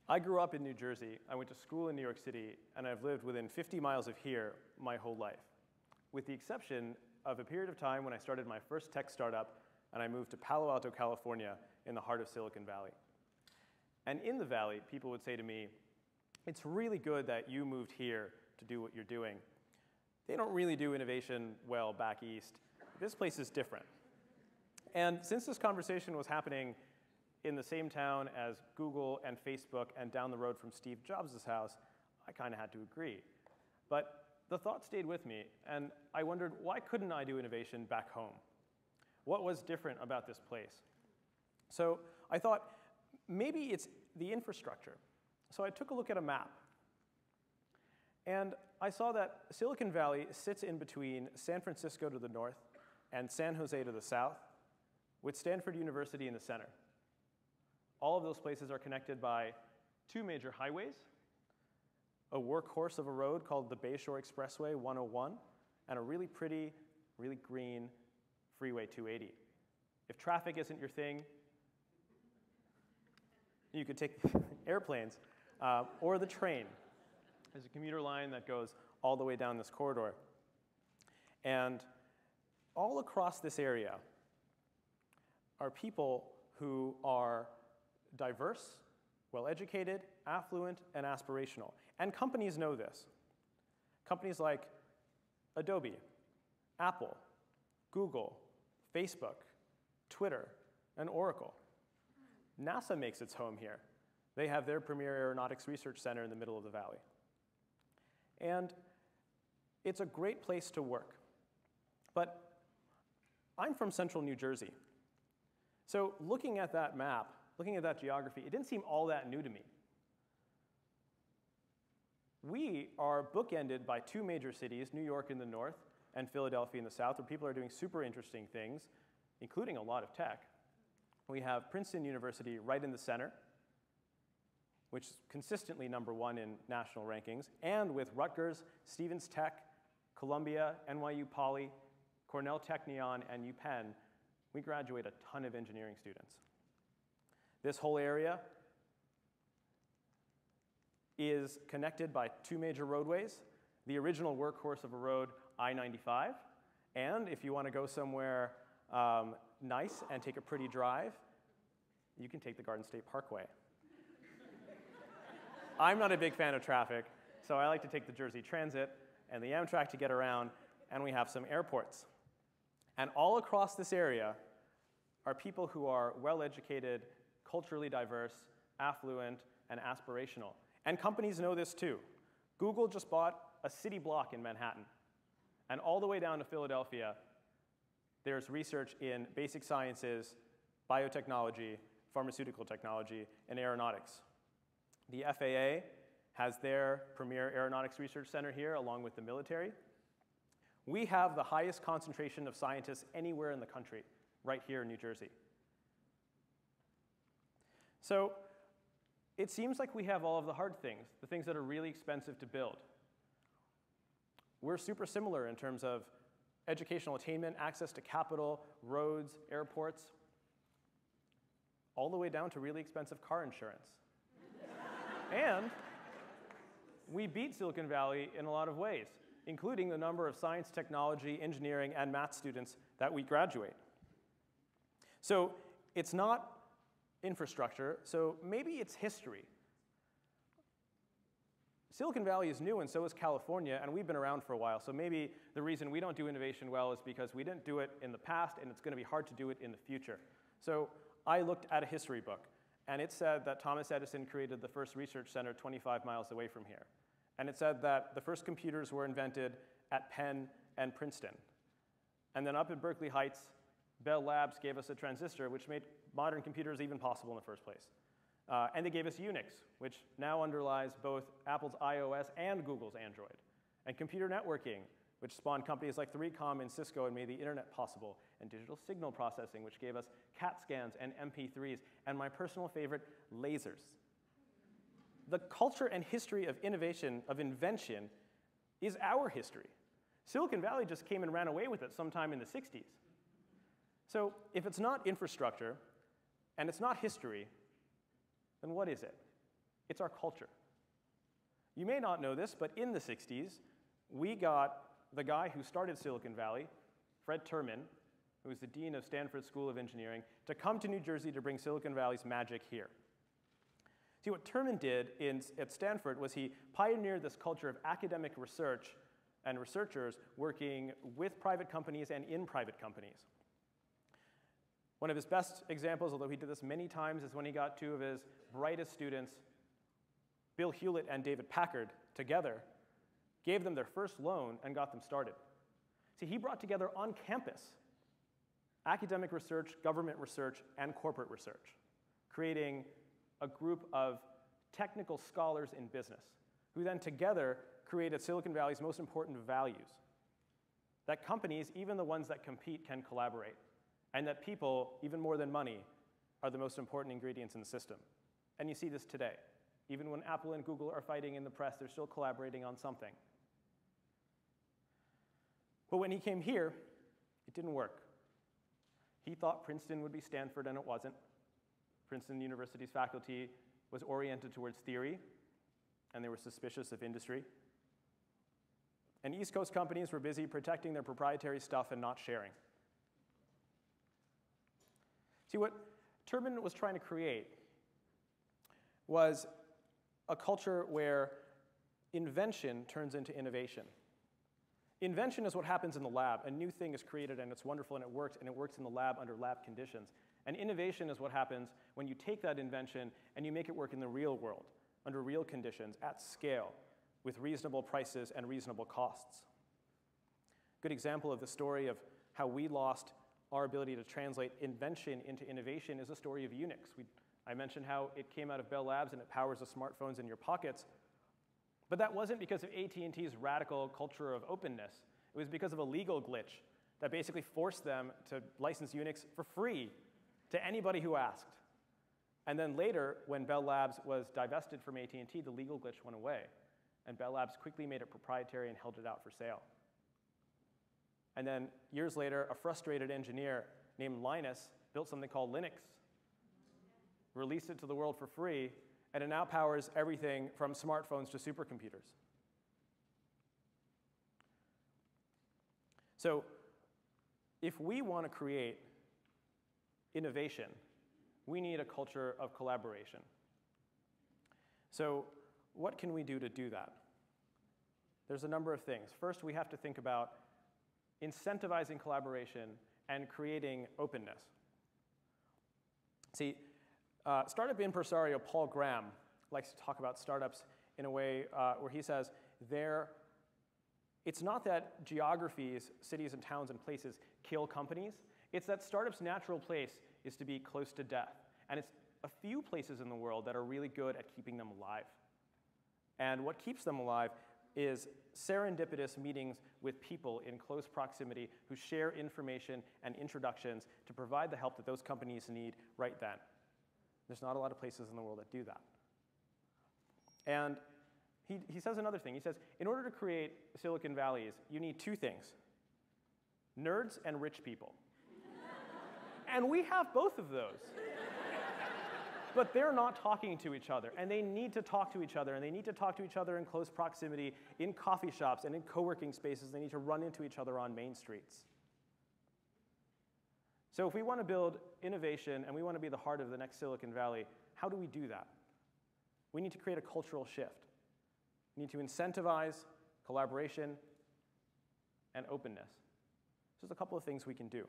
I grew up in New Jersey. I went to school in New York City, and I've lived within 50 miles of here my whole life, with the exception of a period of time when I started my first tech startup and I moved to Palo Alto, California, in the heart of Silicon Valley. And in the Valley, people would say to me, it's really good that you moved here to do what you're doing. They don't really do innovation well back east. This place is different. And since this conversation was happening in the same town as Google and Facebook and down the road from Steve Jobs' house, I kind of had to agree. But the thought stayed with me, and I wondered, why couldn't I do innovation back home? What was different about this place? So I thought, maybe it's the infrastructure. So I took a look at a map. And I saw that Silicon Valley sits in between San Francisco to the north and San Jose to the south, with Stanford University in the center. All of those places are connected by two major highways, a workhorse of a road called the Bayshore Expressway 101, and a really pretty, really green Freeway 280. If traffic isn't your thing, you could take airplanes or the train. There's a commuter line that goes all the way down this corridor. And all across this area are people who are diverse, well-educated, affluent, and aspirational. And companies know this. Companies like Adobe, Apple, Google, Facebook, Twitter, and Oracle. NASA makes its home here. They have their premier aeronautics research center in the middle of the valley. And it's a great place to work. But I'm from central New Jersey. So looking at that map, looking at that geography, it didn't seem all that new to me. We are bookended by two major cities, New York in the north and Philadelphia in the south, where people are doing super interesting things, including a lot of tech. We have Princeton University right in the center, which is consistently #1 in national rankings, and with Rutgers, Stevens Tech, Columbia, NYU Poly, Cornell Technion, and UPenn, we graduate a ton of engineering students. This whole area is connected by two major roadways, the original workhorse of a road, I-95, and if you want to go somewhere nice and take a pretty drive, you can take the Garden State Parkway. I'm not a big fan of traffic, so I like to take the Jersey Transit and the Amtrak to get around, and we have some airports. And all across this area are people who are well-educated, culturally diverse, affluent, and aspirational. And companies know this too. Google just bought a city block in Manhattan. And all the way down to Philadelphia, there's research in basic sciences, biotechnology, pharmaceutical technology, and aeronautics. The FAA has their premier aeronautics research center here, along with the military. We have the highest concentration of scientists anywhere in the country, right here in New Jersey. So it seems like we have all of the hard things, the things that are really expensive to build. We're super similar in terms of educational attainment, access to capital, roads, airports, all the way down to really expensive car insurance. And we beat Silicon Valley in a lot of ways, including the number of science, technology, engineering, and math students that we graduate. So it's not infrastructure, so maybe it's history. Silicon Valley is new, and so is California, and we've been around for a while, so maybe the reason we don't do innovation well is because we didn't do it in the past, and it's going to be hard to do it in the future. So I looked at a history book, and it said that Thomas Edison created the first research center 25 miles away from here. And it said that the first computers were invented at Penn and Princeton. And then up at Berkeley Heights, Bell Labs gave us a transistor, which made modern computers even possible in the first place. And they gave us Unix, which now underlies both Apple's iOS and Google's Android. And computer networking, which spawned companies like 3Com and Cisco and made the internet possible. And digital signal processing, which gave us CAT scans and MP3s. And my personal favorite, lasers. The culture and history of innovation, of invention, is our history. Silicon Valley just came and ran away with it sometime in the 60s. So if it's not infrastructure, and it's not history, then what is it? It's our culture. You may not know this, but in the 60s, we got the guy who started Silicon Valley, Fred Terman, who was the dean of Stanford School of Engineering, to come to New Jersey to bring Silicon Valley's magic here. See, what Terman did at Stanford was he pioneered this culture of academic research and researchers working with private companies and in private companies. One of his best examples, although he did this many times, is when he got two of his brightest students, Bill Hewlett and David Packard, together, gave them their first loan, and got them started. See, he brought together on campus academic research, government research, and corporate research, creating a group of technical scholars in business, who then together created Silicon Valley's most important values. That companies, even the ones that compete, can collaborate, and that people, even more than money, are the most important ingredients in the system. And you see this today. Even when Apple and Google are fighting in the press, they're still collaborating on something. But when he came here, it didn't work. He thought Princeton would be Stanford, and it wasn't. Princeton University's faculty was oriented towards theory, and they were suspicious of industry. And East Coast companies were busy protecting their proprietary stuff and not sharing. See, what Terman was trying to create was a culture where invention turns into innovation. Invention is what happens in the lab. A new thing is created, and it's wonderful, and it works in the lab under lab conditions. And innovation is what happens when you take that invention and you make it work in the real world, under real conditions, at scale, with reasonable prices and reasonable costs. Good example of the story of how we lost our ability to translate invention into innovation is the story of Unix. I mentioned how it came out of Bell Labs and it powers the smartphones in your pockets. But that wasn't because of AT&T's radical culture of openness. It was because of a legal glitch that basically forced them to license Unix for free to anybody who asked. And then later, when Bell Labs was divested from AT&T, the legal glitch went away. And Bell Labs quickly made it proprietary and held it out for sale. And then years later, a frustrated engineer named Linus built something called Linux, released it to the world for free, and it now powers everything from smartphones to supercomputers. So if we want to create innovation, we need a culture of collaboration. So what can we do to do that? There's a number of things. First, we have to think about incentivizing collaboration and creating openness. See, startup impresario Paul Graham likes to talk about startups in a way where he says it's not that geographies, cities and towns and places kill companies. It's that startups' natural place is to be close to death. And it's a few places in the world that are really good at keeping them alive. And what keeps them alive is serendipitous meetings with people in close proximity who share information and introductions to provide the help that those companies need right then. There's not a lot of places in the world that do that. And he says another thing. He says, in order to create Silicon Valleys, you need two things: nerds and rich people. And we have both of those. But they're not talking to each other, and they need to talk to each other, and they need to talk to each other in close proximity, in coffee shops and in co-working spaces. They need to run into each other on main streets. So if we want to build innovation and we want to be the heart of the next Silicon Valley, how do we do that? We need to create a cultural shift. We need to incentivize collaboration and openness. There's a couple of things we can do.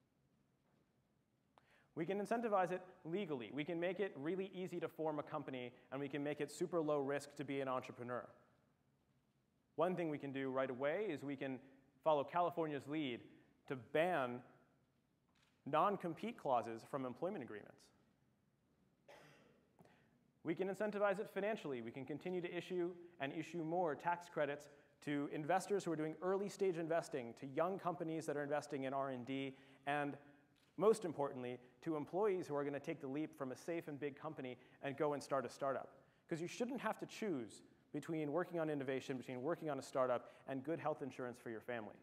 We can incentivize it legally. We can make it really easy to form a company, and we can make it super low risk to be an entrepreneur. One thing we can do right away is we can follow California's lead to ban non-compete clauses from employment agreements. We can incentivize it financially. We can continue to issue and issue more tax credits to investors who are doing early-stage investing, to young companies that are investing in R&D, and most importantly, to employees who are going to take the leap from a safe and big company and go and start a startup. Because you shouldn't have to choose between working on innovation, between working on a startup, and good health insurance for your family.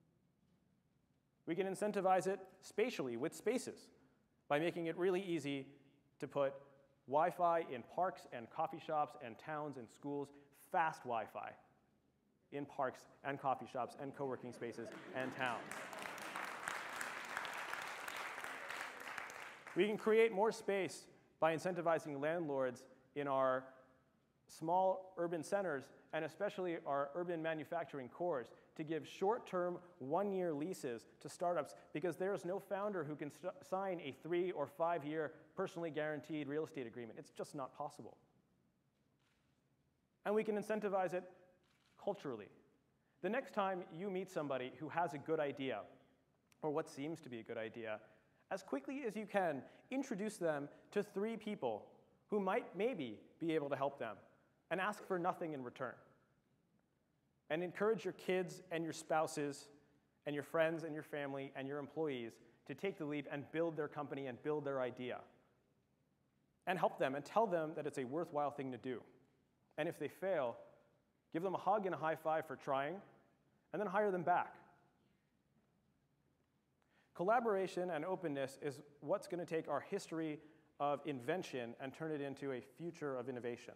We can incentivize it spatially with spaces by making it really easy to put Wi-Fi in parks and coffee shops and towns and schools, fast Wi-Fi in parks and coffee shops and co-working spaces and towns. We can create more space by incentivizing landlords in our small urban centers, and especially our urban manufacturing cores, to give short-term, one-year leases to startups, because there is no founder who can sign a 3- or 5-year personally guaranteed real estate agreement. It's just not possible. And we can incentivize it culturally. The next time you meet somebody who has a good idea, or what seems to be a good idea, as quickly as you can, introduce them to 3 people who might maybe be able to help them, and ask for nothing in return. And encourage your kids and your spouses and your friends and your family and your employees to take the leap and build their company and build their idea. And help them and tell them that it's a worthwhile thing to do. And if they fail, give them a hug and a high five for trying, and then hire them back. Collaboration and openness is what's going to take our history of invention and turn it into a future of innovation.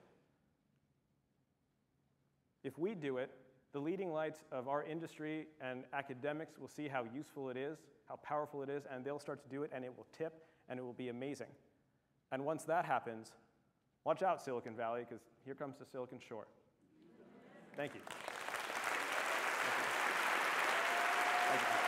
If we do it, the leading lights of our industry and academics will see how useful it is, how powerful it is, and they'll start to do it, and it will tip, and it will be amazing. And once that happens, watch out, Silicon Valley, because here comes the Silicon Shore. Thank you. Thank you.